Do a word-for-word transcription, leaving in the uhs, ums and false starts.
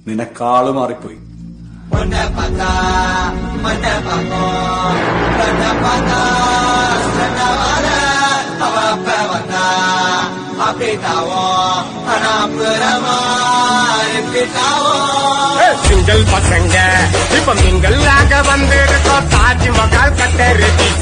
നിനക്കാള് മാറിപ്പോയി. சிங்கிள் பசங்க இப்ப மிங்கல்லாக வந்திருக்கோம். தாஜ்மஹால் கட்டருக்கு